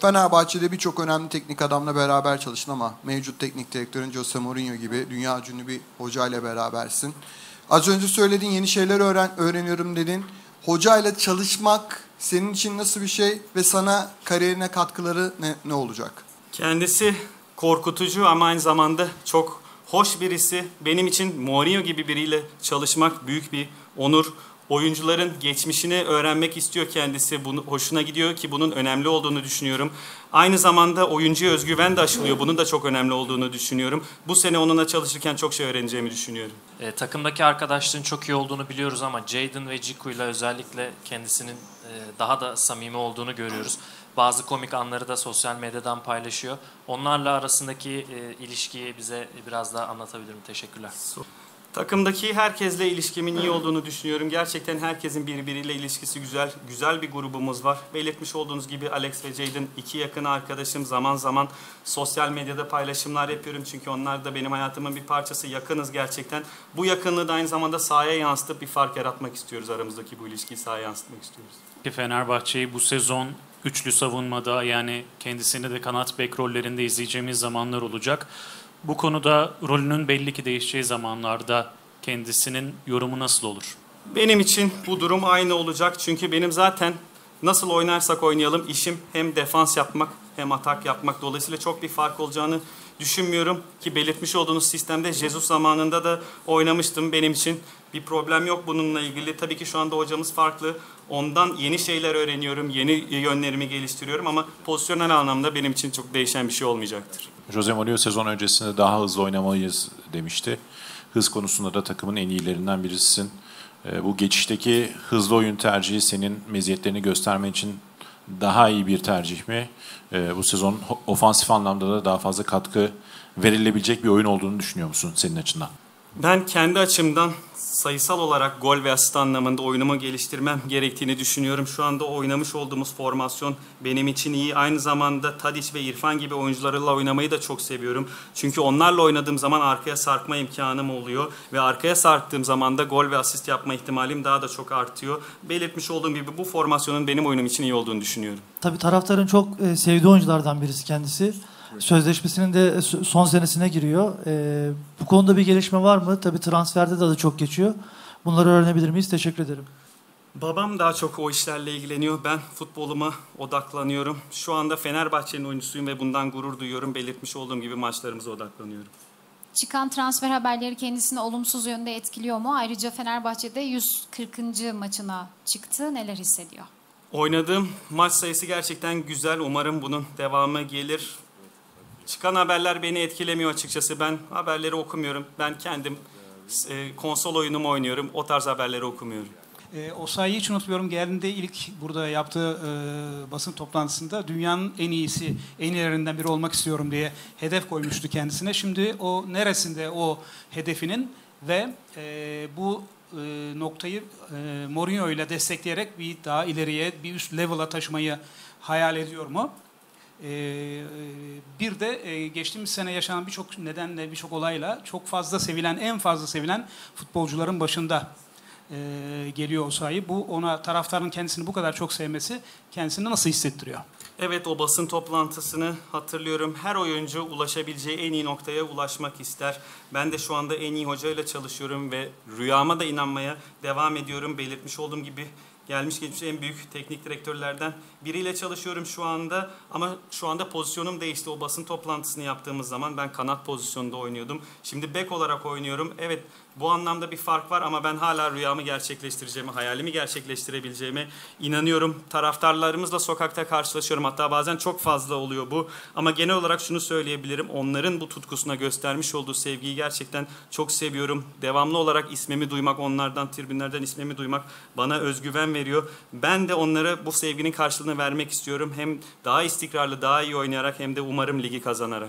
Fenerbahçe'de birçok önemli teknik adamla beraber çalıştın ama mevcut teknik direktörün Jose Mourinho gibi dünya ünlü bir hocayla berabersin. Az önce söylediğin yeni şeyler öğreniyorum dedin. Hocayla çalışmak senin için nasıl bir şey ve sana kariyerine katkıları ne olacak? Kendisi korkutucu ama aynı zamanda çok hoş birisi. Benim için Mourinho gibi biriyle çalışmak büyük bir onur. Oyuncuların geçmişini öğrenmek istiyor kendisi. Bunu hoşuna gidiyor ki bunun önemli olduğunu düşünüyorum. Aynı zamanda oyuncuya özgüven de aşılıyor. Bunun da çok önemli olduğunu düşünüyorum. Bu sene onunla çalışırken çok şey öğreneceğimi düşünüyorum. Takımdaki arkadaşlığın çok iyi olduğunu biliyoruz ama Jadon ve Ciku ile özellikle kendisinin daha da samimi olduğunu görüyoruz. Bazı komik anları da sosyal medyadan paylaşıyor. Onlarla arasındaki ilişkiyi bize biraz daha anlatabilir mi? Teşekkürler. Takımdaki herkesle ilişkimin iyi olduğunu düşünüyorum. Gerçekten herkesin birbiriyle ilişkisi güzel. Güzel bir grubumuz var. Belirtmiş olduğunuz gibi Alex ve Jadon iki yakın arkadaşım. Zaman zaman sosyal medyada paylaşımlar yapıyorum. Çünkü onlar da benim hayatımın bir parçası. Yakınız gerçekten. Bu yakınlığı da aynı zamanda sahaya yansıtıp bir fark yaratmak istiyoruz. Aramızdaki bu ilişkiyi sahaya yansıtmak istiyoruz. Fenerbahçe'yi bu sezon üçlü savunmada, yani kendisini de kanat bek rollerinde izleyeceğimiz zamanlar olacak. Bu konuda rolünün belli ki değişeceği zamanlarda kendisinin yorumu nasıl olur? Benim için bu durum aynı olacak. Çünkü benim zaten nasıl oynarsak oynayalım işim hem defans yapmak hem atak yapmak. Dolayısıyla çok bir fark olacağını düşünmüyorum ki belirtmiş olduğunuz sistemde Jesus zamanında da oynamıştım. Benim için bir problem yok bununla ilgili. Tabii ki şu anda hocamız farklı. Ondan yeni şeyler öğreniyorum, yeni yönlerimi geliştiriyorum ama pozisyonel anlamda benim için çok değişen bir şey olmayacaktır. Jose Mourinho sezon öncesinde daha hızlı oynamalıyız demişti. Hız konusunda da takımın en iyilerinden birisisin. Bu geçişteki hızlı oyun tercihi senin meziyetlerini göstermen için daha iyi bir tercih mi? Bu sezon ofansif anlamda da daha fazla katkı verilebilecek bir oyun olduğunu düşünüyor musun senin açından? Ben kendi açımdan sayısal olarak gol ve asist anlamında oyunumu geliştirmem gerektiğini düşünüyorum. Şu anda oynamış olduğumuz formasyon benim için iyi. Aynı zamanda Tadic ve İrfan gibi oyuncularla oynamayı da çok seviyorum. Çünkü onlarla oynadığım zaman arkaya sarkma imkanım oluyor. Ve arkaya sarktığım zaman da gol ve asist yapma ihtimalim daha da çok artıyor. Belirtmiş olduğum gibi bu formasyonun benim oyunum için iyi olduğunu düşünüyorum. Tabii taraftarın çok sevdiği oyunculardan birisi kendisi. Sözleşmesinin de son senesine giriyor. Bu konuda bir gelişme var mı? Tabii transferde de adı çok geçiyor. Bunları öğrenebilir miyiz? Teşekkür ederim. Babam daha çok o işlerle ilgileniyor. Ben futboluma odaklanıyorum. Şu anda Fenerbahçe'nin oyuncusuyum ve bundan gurur duyuyorum. Belirtmiş olduğum gibi maçlarımıza odaklanıyorum. Çıkan transfer haberleri kendisini olumsuz yönde etkiliyor mu? Ayrıca Fenerbahçe'de 140. maçına çıktı. Neler hissediyor? Oynadığım maç sayısı gerçekten güzel. Umarım bunun devamı gelir. Çıkan haberler beni etkilemiyor açıkçası. Ben haberleri okumuyorum. Ben kendim konsol oyunumu oynuyorum. O tarz haberleri okumuyorum. Osayi'yi hiç unutmuyorum. Geldiğinde ilk burada yaptığı basın toplantısında dünyanın en iyisi, en ilerinden biri olmak istiyorum diye hedef koymuştu kendisine. Şimdi o neresinde o hedefinin ve bu noktayı Mourinho ile destekleyerek bir daha ileriye, bir üst level'a taşımayı hayal ediyor mu? Bir de geçtiğimiz sene yaşanan birçok nedenle, birçok olayla çok fazla sevilen, en fazla sevilen futbolcuların başında geliyor Osayi. Bu ona taraftarın kendisini bu kadar çok sevmesi kendisini nasıl hissettiriyor? Evet, o basın toplantısını hatırlıyorum. Her oyuncu ulaşabileceği en iyi noktaya ulaşmak ister. Ben de şu anda en iyi hocayla çalışıyorum ve rüyama da inanmaya devam ediyorum. Belirtmiş olduğum gibi gelmiş geçmiş en büyük teknik direktörlerden biriyle çalışıyorum şu anda. Ama şu anda pozisyonum değişti. O basın toplantısını yaptığımız zaman ben kanat pozisyonunda oynuyordum. Şimdi bek olarak oynuyorum. Evet, bu anlamda bir fark var ama ben hala rüyamı gerçekleştireceğime, hayalimi gerçekleştirebileceğime inanıyorum. Taraftarlarımızla sokakta karşılaşıyorum. Hatta bazen çok fazla oluyor bu. Ama genel olarak şunu söyleyebilirim. Onların bu tutkusuna göstermiş olduğu sevgiyi gerçekten çok seviyorum. Devamlı olarak ismimi duymak, onlardan, tribünlerden ismimi duymak bana özgüven veriyor. Ben de onlara bu sevginin karşılığını vermek istiyorum. Hem daha istikrarlı, daha iyi oynayarak hem de umarım ligi kazanarak.